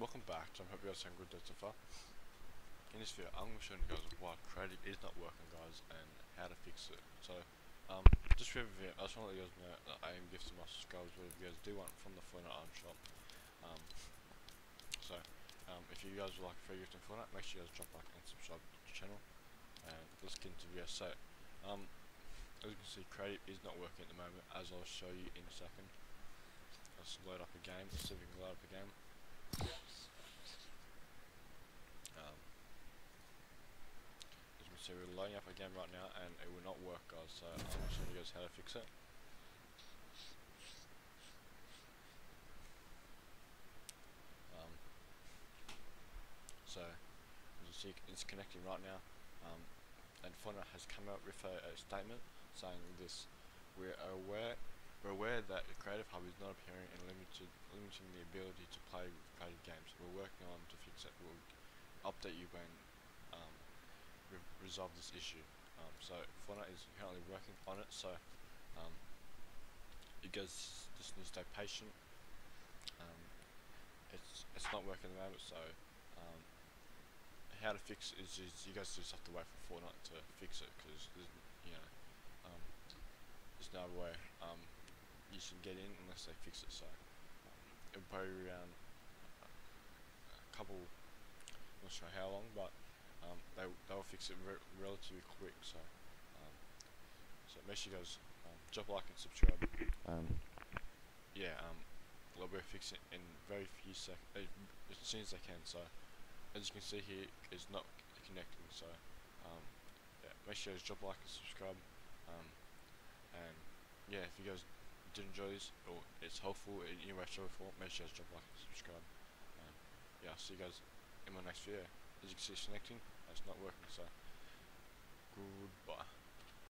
welcome back. So I hope you guys are having a good day so far. In this video, I'm going to show you guys why Creative is not working, guys, and how to fix it. So, just for the video, I just want to let you guys know that I am gifting my subscribers whatever you guys do want from the Fortnite Item Shop. If you guys would like a free gift in Fortnite, make sure you guys drop like and subscribe to the channel. And let's get into the video. So, as you can see, Creative is not working at the moment, as I'll show you in a second. Let's load up a game, see if we can load up a game. As you can see, we're loading up a game right now and it will not work, guys, so I'm going to show you guys how to fix it. So, as you see, it's connecting right now, and Fortnite has come out with a statement saying this: we're aware that the Creative Hub is not appearing and limiting the ability to play creative games. We're working on to fix it. We'll update you when we resolve this issue. So Fortnite is currently working on it. So you guys just need to stay patient. It's not working at the moment. So how to fix it is you guys just have to wait for Fortnite to fix it, because there's no way you should get in unless they fix it. So it'll probably be around a couple, not sure how long, but they'll fix it relatively quick. So make sure you guys drop a like and subscribe. They'll be fixing it in very few seconds, as soon as they can. So as you can see here, it's not connecting. So make sure you guys drop a like and subscribe. And yeah, if you guys did enjoy this, or it's helpful in any way, shape or form, make sure you guys drop a like and subscribe. I'll see you guys in my next video. As you can see, it's connecting, it's not working. So goodbye.